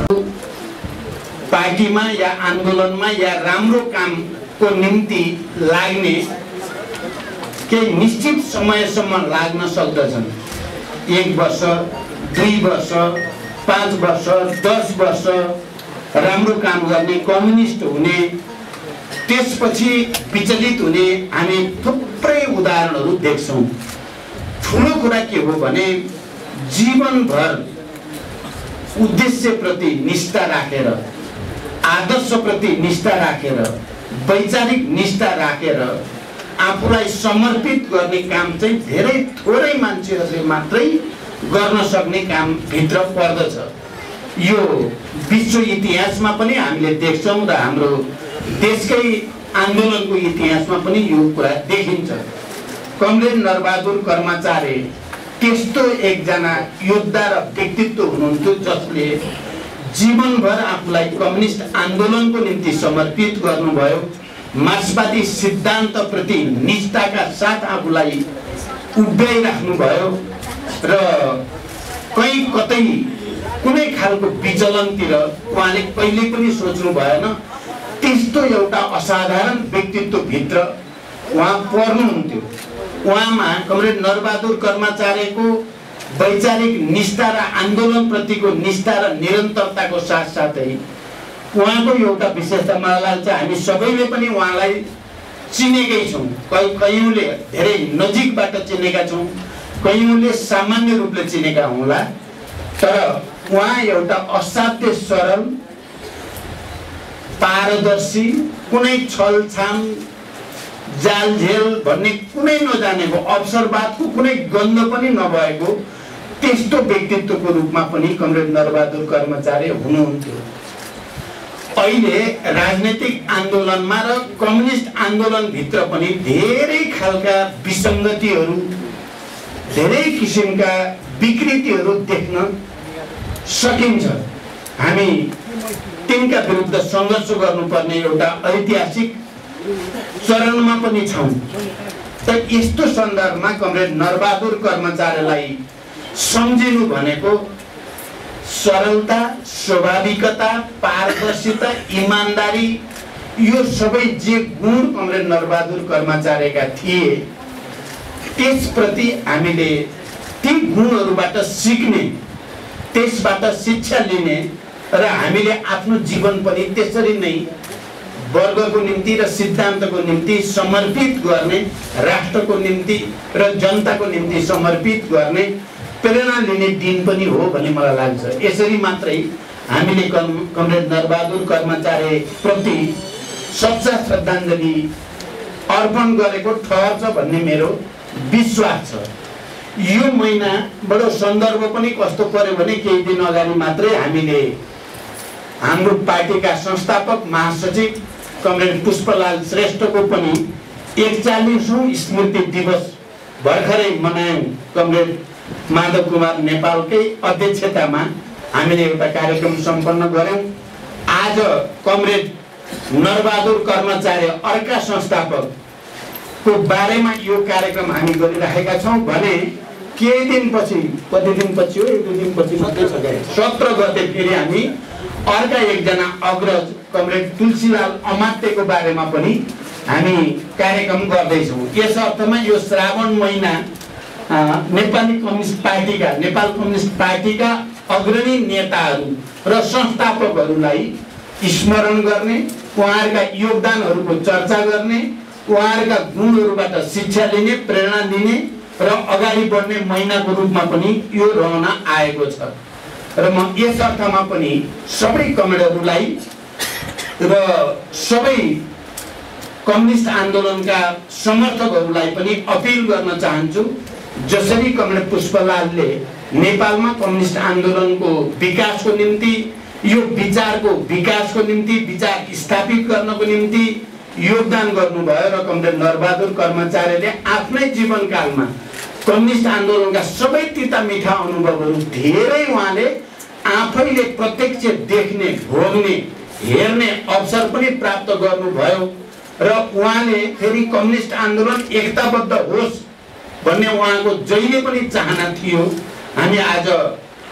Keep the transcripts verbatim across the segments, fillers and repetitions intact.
पार्टीमा या आन्दोलनमा या राम्रो कामको निम्ति लाग्ने केही निश्चित समयसम्म लाग्न सक्दछन्। एक वर्ष, दुई वर्ष, पाँच वर्ष, दस वर्ष राम्रो काम गर्ने, कम्युनिस्ट हुने, त्यसपछि विचलित हुने हामी थुप्रै उदाहरणहरू देख्छौँ। ठुलो कुरा के हो भने जीवनभर उद्देश्यप्रति निष्ठा राखेर, आदर्शप्रति निष्ठा राखेर, वैचारिक निष्ठा राखेर आफूलाई समर्पित गर्ने काम चाहिँ धेरै थोरै मान्छेहरूले मात्रै गर्न सक्ने काम भित्र पर्दछ। यो विश्व इतिहासमा पनि हामीले देख्छौँ र हाम्रो देशकै आन्दोलनको इतिहासमा पनि यो कुरा देखिन्छ। कमरेड नरबहादुर कर्माचार्य त्यस्तो एकजना योद्धा र व्यक्तित्व हुनुहुन्थ्यो जसले जीवनभर आफूलाई कम्युनिस्ट आन्दोलनको निम्ति समर्पित गर्नुभयो। मार्क्सवादी सिद्धान्तप्रति निष्ठाका साथ आफूलाई उभ्याइराख्नुभयो र कहीँ कतै कुनै खालको विचलनतिर उहाँले कहिले पनि सोच्नु भएन। त्यस्तो एउटा असाधारण व्यक्तित्वभित्र उहाँ पर्नुहुन्थ्यो। उहाँमा कमरेड नरबहादुर कर्माचार्यको वैचारिक निष्ठा र आन्दोलनप्रतिको निष्ठा र निरन्तरताको साथसाथै उहाँको एउटा विशेषता मलाई लाग्छ, हामी सबैले पनि उहाँलाई चिनेकै छौँ। कयौँले धेरै नजिकबाट चिनेका छौँ, कयौँले सामान्य रूपले चिनेका होला, तर उहाँ एउटा असाध्य सरल, पारदर्शी, कुनै छलछाम जालझेल भन्ने कुनै नजानेको, अवसरवादको कुनै गन्ध पनि नभएको त्यस्तो व्यक्तित्वको रूपमा पनि कमरेड नरबहादुर कर्माचार्य हुनुहुन्थ्यो। अहिले राजनैतिक आन्दोलनमा र कम्युनिस्ट आन्दोलनभित्र पनि धेरै खालका विसङ्गतिहरू, धेरै किसिमका विकृतिहरू देख्न सकिन्छ। हामी तिनका विरुद्ध सङ्घर्ष गर्नुपर्ने एउटा ऐतिहासिक चरणमा पनि छौँ। तर यस्तो सन्दर्भमा कमरेड नरबहादुर कर्माचार्यलाई सम्झिनु भनेको सरलता, स्वाभाविकता, पारदर्शिता, इमानदारी, यो सबै जे गुण कमरेड नरबहादुर कर्माचार्यका थिए त्यसप्रति हामीले ती गुणहरूबाट सिक्ने, त्यसबाट शिक्षा लिने र हामीले आफ्नो जीवन पनि त्यसरी नै वर्गको निम्ति र सिद्धान्तको निम्ति समर्पित गर्ने, राष्ट्रको निम्ति र जनताको निम्ति समर्पित गर्ने प्रेरणा लिने दिन पनि हो भन्ने मलाई लाग्छ। यसरी मात्रै हामीले कमरेड नरबहादुर कर्माचार्य प्रति सच्चा श्रद्धाञ्जली अर्पण गरेको ठहर्छ भन्ने मेरो विश्वास छ। यो महिना बडो सन्दर्भ पनि कस्तो पर्यो भने केही दिन अगाडि मात्रै हामीले हाम्रो पार्टीका संस्थापक महासचिव कमरेड पुष्पलाल श्रेष्ठको पनि एकचालिसौँ स्मृति दिवस भर्खरै मनायौँ। कमरेड माधव कुमार नेपालकै अध्यक्षतामा हामीले एउटा कार्यक्रम सम्पन्न गऱ्यौँ। आज कमरेड नरबहादुर कर्माचार्य अर्का संस्थापकको बारेमा यो कार्यक्रम हामी गरिराखेका छौँ भने केही दिनपछि, कति दिनपछि हो, एक दुई दिनपछि मात्रै छ, सत्र गते फेरि हामी अर्का एकजना अग्रज कमरेड तुलसीलाल अमात्यको बारेमा पनि हामी कार्यक्रम गर्दैछौँ। यस अर्थमा यो श्रावण महिना नेपाली कम्युनिस्ट पार्टीका नेपाल कम्युनिस्ट पार्टीका अग्रणी नेताहरू र संस्थापकहरूलाई स्मरण गर्ने, उहाँहरूका योगदानहरूको चर्चा गर्ने, उहाँहरूका गुणहरूबाट शिक्षा लिने, प्रेरणा लिने र अगाडि बढ्ने महिनाको रूपमा पनि यो रहन आएको छ। र म यस अर्थमा पनि सबै कमरेडहरूलाई र सबै कम्युनिस्ट आन्दोलनका समर्थकहरूलाई पनि अपिल गर्न चाहन्छु, जसरी कमरेड पुष्पलालले नेपालमा कम्युनिस्ट आन्दोलनको विकासको निम्ति, यो विचारको विकासको निम्ति, विचार स्थापित गर्नको निम्ति योगदान गर्नुभयो र कमरेड नरबहादुर कर्माचार्यले आफ्नै जीवनकालमा कम्युनिस्ट आन्दोलनका सबै तिता मिठा अनुभवहरू धेरै उहाँले आफैले प्रत्यक्ष देख्ने, भोग्ने, हेर्ने अवसर पनि प्राप्त गर्नुभयो र उहाँले फेरि कम्युनिस्ट आन्दोलन एकताबद्ध होस् भन्ने उहाँको जहिले पनि चाहना थियो। हामी आज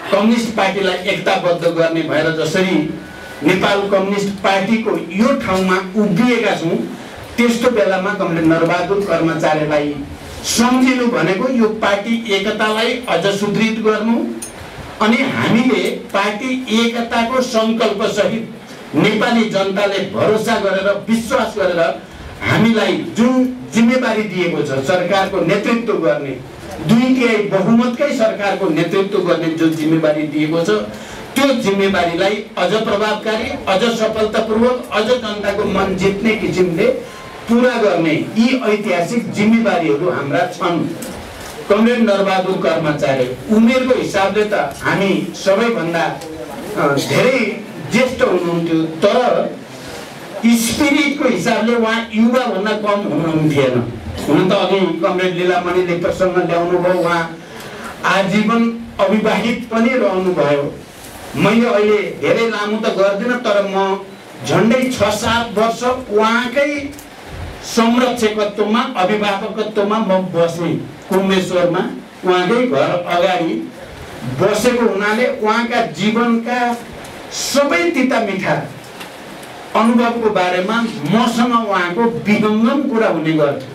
कम्युनिस्ट पार्टीलाई एकताबद्ध गर्ने भएर जसरी नेपाल कम्युनिस्ट पार्टीको यो ठाउँमा उभिएका छौँ, त्यस्तो बेलामा कमरेड नरबहादुर कर्मचारीलाई सम्झिनु भनेको यो पार्टी एकतालाई अझ सुदृढ गर्नु अनि हामीले पार्टी एकताको सङ्कल्प सहित नेपाली जनताले भरोसा गरेर विश्वास गरेर हामीलाई जुन जिम्मेवारी दिएको छ सरकारको नेतृत्व गर्ने, दुई तिहाई बहुमतकै सरकारको नेतृत्व गर्ने जो जिम्मेवारी दिएको छ, त्यो जिम्मेवारीलाई अझ प्रभावकारी, अझ सफलतापूर्वक, अझ जनताको मन जित्ने किसिमले पूरा गर्ने यी ऐतिहासिक जिम्मेवारीहरू हाम्रा छन्। कमरेड नरबहादुर कर्मचारी उमेरको हिसाबले त हामी सबैभन्दा धेरै ज्येष्ठ हुनुहुन्थ्यो, तर स्पिरिटको हिसाबले उहाँ युवा भन्दा कम हुनुहुन्थेन। हुन त अघि कमरेड लीलामणिले प्रसङ्ग ल्याउनु भयो, उहाँ आजीवन अविवाहित पनि रहनुभयो। मैले अहिले धेरै लामो त गर्दिनँ, तर म झन्डै छ सात वर्ष उहाँकै संरक्षकत्वमा अभिभावकत्वमा म बसेँ कुम्भेश्वरमा। उहाँकै घर अगाडि बसेको हुनाले उहाँका जीवनका सबै तिता मिठा अनुभवको बारेमा मसँग उहाँको विहङ्गम कुरा हुने गर्थ्यो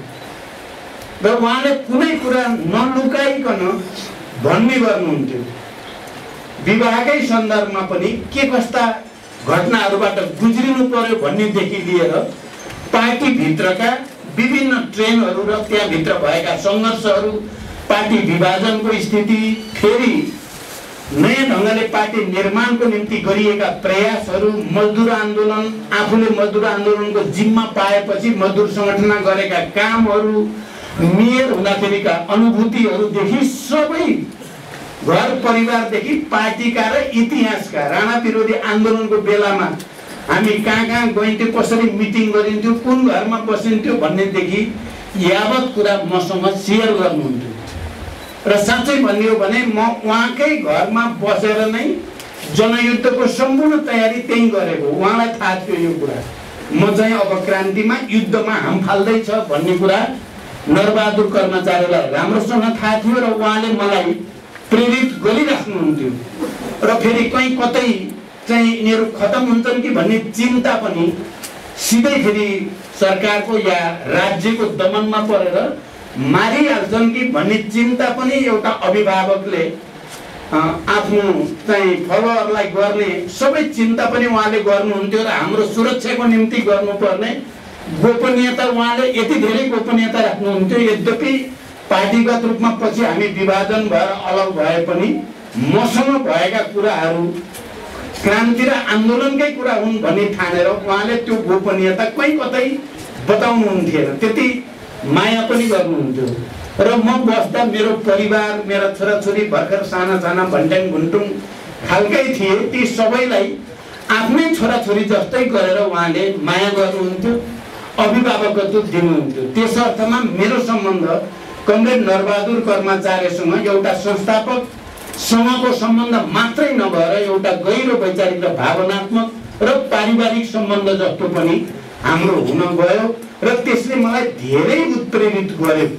र उहाँले कुनै कुरा नलुकाइकन भन्ने गर्नुहुन्थ्यो। विवाहकै सन्दर्भमा पनि के कस्ता घटनाहरूबाट गुज्रिनु पर्यो भन्नेदेखि लिएर पार्टीभित्रका विभिन्न ट्रेनहरू र त्यहाँभित्र भएका सङ्घर्षहरू, पार्टी विभाजनको स्थिति, फेरि नयाँ ढङ्गले पार्टी निर्माणको निम्ति गरिएका प्रयासहरू, मजदुर आन्दोलन, आफूले मजदुर आन्दोलनको जिम्मा पाएपछि मजदुर सङ्गठनमा गरेका कामहरू, मेयर हुँदाखेरिका अनुभूतिहरूदेखि सबै घर परिवारदेखि पार्टीका र इतिहासका राणा विरोधी आन्दोलनको बेलामा हामी कहाँ कहाँ गइन्थ्यो, कसरी मिटिङ गरिन्थ्यो, कुन घरमा बसिन्थ्यो भन्नेदेखि यावत कुरा मसँग सेयर गर्नुहुन्थ्यो। र साँच्चै भन्ने हो भने म उहाँकै घरमा बसेर नै जनयुद्धको सम्पूर्ण तयारी त्यही गरेको। उहाँलाई थाहा थियो यो कुरा, म चाहिँ अब क्रान्तिमा युद्धमा हाम फाल्दैछ भन्ने कुरा नरबहादुर कर्मचारीलाई राम्रोसँग थाहा थियो र उहाँले मलाई प्रेरित गरिराख्नुहुन्थ्यो। र फेरि कहीँ कतै चाहिँ यिनीहरू खतम हुन्छन् कि भन्ने चिन्ता पनि सिधै फेरि सरकारको या राज्यको दमनमा परेर मारिहाल्छन् कि भन्ने चिन्ता पनि एउटा अभिभावकले आफ्नो चाहिँ फलोअरलाई गर्ने सबै चिन्ता पनि उहाँले गर्नुहुन्थ्यो। र हाम्रो सुरक्षाको निम्ति गर्नुपर्ने गोपनीयता उहाँले यति धेरै गोपनीयता राख्नुहुन्थ्यो। यद्यपि पार्टीगत रूपमा पछि हामी विभाजन भएर अलग भए पनि मसँग भएका कुराहरू क्रान्ति र आन्दोलनकै कुरा हुन् भन्ने ठानेर उहाँले त्यो गोपनीयता कहीँ कतै बताउनुहुन्थेन, त्यति माया पनि गर्नुहुन्थ्यो। र म बस्दा मेरो परिवार, मेरा छोराछोरी भर्खर साना साना भन्ट्याङ भुन्टुङ खालकै थिए, ती सबैलाई आफ्नै छोराछोरी जस्तै गरेर उहाँले माया गर्नुहुन्थ्यो, अभिभावकत्व दिनुहुन्थ्यो। त्यस अर्थमा मेरो सम्बन्ध कमरेड नरबहादुर कर्मचारीसँग एउटा संस्थापक सँगको सम्बन्ध मात्रै नभएर एउटा गहिरो वैचारिक र भावनात्मक र पारिवारिक सम्बन्ध जस्तो पनि हाम्रो हुन गयो र त्यसले मलाई धेरै उत्प्रेरित गर्यो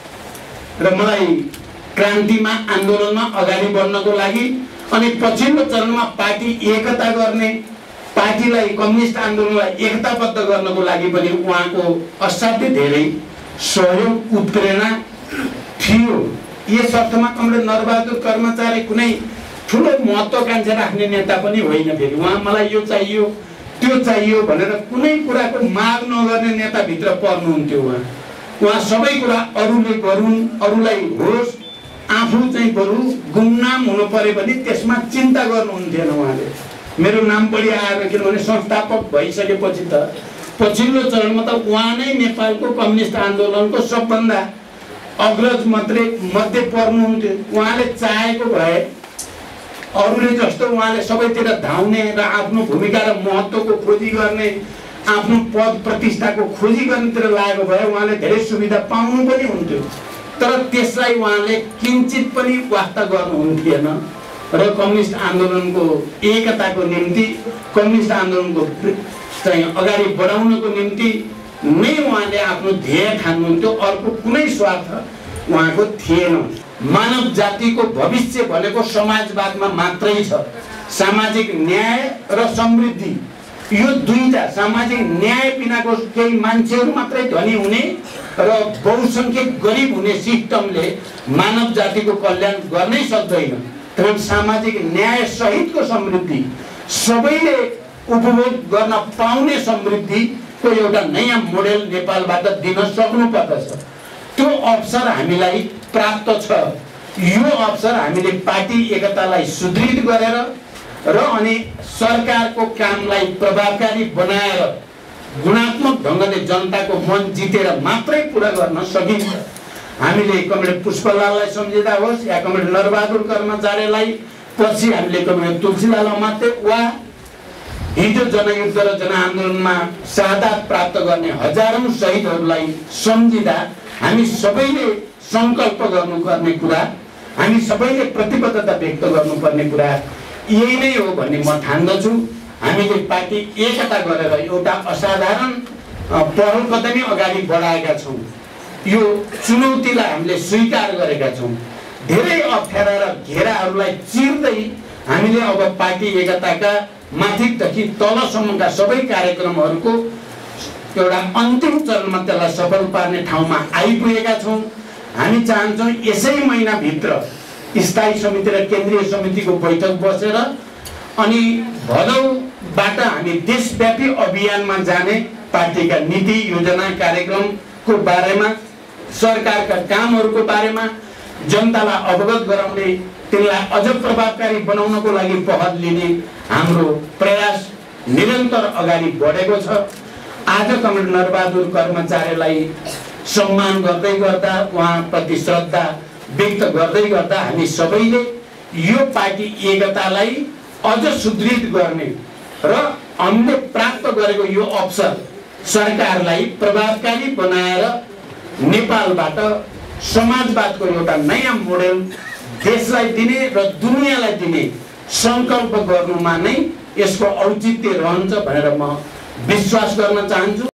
र मलाई क्रान्तिमा आन्दोलनमा अगाडि बढ्नको लागि अनि पछिल्लो चरणमा पार्टी एकता गर्ने, पार्टीलाई कम्युनिस्ट आन्दोलनलाई एकताबद्ध गर्नको लागि पनि उहाँको असाध्यै धेरै सहयोग उत्प्रेरणा थियो। यस अर्थमा कमरेड नरबहादुर कर्मचारी कुनै ठुलो महत्त्वाकांक्षा राख्ने नेता पनि होइन। फेरि उहाँ मलाई यो चाहियो त्यो चाहियो भनेर कुनै कुराको माग नगर्ने नेताभित्र पर्नुहुन्थ्यो। उहाँ उहाँ सबै कुरा अरूले गरून्, अरूलाई होस्, आफू चाहिँ बरु गुमनाम हुनु पर्यो भने त्यसमा चिन्ता गर्नुहुन्थेन उहाँले। मेरो नाम बढी आएर, किनभने संस्थापक भइसकेपछि त पछिल्लो चरणमा त उहाँ नै नेपालको कम्युनिस्ट आन्दोलनको सबभन्दा अग्रज मात्रै मध्ये पर्नुहुन्थ्यो। उहाँले चाहेको भए अरूले जस्तो उहाँले सबैतिर धाउने र आफ्नो भूमिका र महत्त्वको खोजी गर्ने, आफ्नो पद प्रतिष्ठाको खोजी गर्नेतिर लागेको भए उहाँले धेरै सुविधा पाउनु पनि हुन्थ्यो। तर त्यसलाई उहाँले किञ्चित पनि वास्ता गर्नुहुन्थेन र कम्युनिस्ट आन्दोलनको एकताको निम्ति, कम्युनिस्ट आन्दोलनको चाहिँ अगाडि बढाउनको निम्ति नै उहाँले आफ्नो ध्येय ठान्नुहुन्थ्यो। अर्को कुनै स्वार्थ उहाँको थिएन। मानव जातिको भविष्य भनेको समाजवादमा मात्रै छ। सामाजिक न्याय र समृद्धि, यो दुईटा, सामाजिक न्याय बिनाको केही मान्छेहरू मात्रै धनी हुने र बहुसंख्यक गरिब हुने सिस्टमले मानव जातिको कल्याण गर्नै सक्दैन। तर सामाजिक न्याय सहितको समृद्धि, सबैले उपभोग गर्न पाउने समृद्धिको एउटा नयाँ मोडेल नेपालबाट दिन सक्नुपर्दछ। त्यो अवसर हामीलाई प्राप्त छ। यो अवसर हामीले पार्टी एकतालाई सुदृढ गरेर र अनि सरकारको कामलाई प्रभावकारी बनाएर गुणात्मक ढङ्गले जनताको मन जितेर मात्रै पुरा गर्न सकिन्छ। हामीले कमरेड पुष्पलाललाई सम्झिँदा होस् या कमरेड नरबहादुर कर्मचारीलाई, पछि हामीले कमरेड तुलसीलाल अमात्य वा हिजो जनयुद्ध र जनआन्दोलनमा शहादत प्राप्त गर्ने हजारौं शहीदहरूलाई सम्झिँदा हामी सबैले संकल्प गर्नुपर्ने कुरा, हामी सबैले प्रतिबद्धता व्यक्त गर्नुपर्ने कुरा यही नै हो भन्ने म ठान्दछु। हामीले पार्टी एकता गरेर एउटा असाधारण पहल कदमी अगाडि बढाएका छौँ। यो चुनौतीलाई हामीले स्वीकार गरेका छौँ। धेरै अप्ठ्यारा र घेराहरूलाई चिर्दै हामीले अब पार्टी एकताका माथिदेखि तलसम्मका सबै कार्यक्रमहरूको एउटा अन्तिम चरणमा त्यसलाई सफल पार्ने ठाउँमा आइपुगेका छौँ। हामी चाहन्छौँ यसै महिनाभित्र स्थायी समिति र केन्द्रीय समितिको बैठक बसेर अनि भदौबाट हामी देशव्यापी अभियानमा जाने, पार्टीका नीति योजना कार्यक्रमको बारेमा, सरकारका कामहरूको बारेमा जनतालाई अवगत गराउने, तिनलाई अझ प्रभावकारी बनाउनको लागि पहल लिने हाम्रो प्रयास निरन्तर अगाडि बढेको छ। आज कमरेड नरबहादुर कर्मचारीलाई सम्मान गर्दै गर्दा, उहाँप्रति श्रद्धा व्यक्त गर्दै गर्दा हामी सबैले यो पार्टी एकतालाई अझ सुदृढ गर्ने र हामीले प्राप्त गरेको यो अवसर सरकारलाई प्रभावकारी बनाएर नेपालबाट समाजवादको एउटा नयाँ मोडेल देशलाई दिने र दुनियाँलाई दिने संकल्प गर्नुमा नै यसको औचित्य रहन्छ भनेर म विश्वास गर्न चाहन्छु।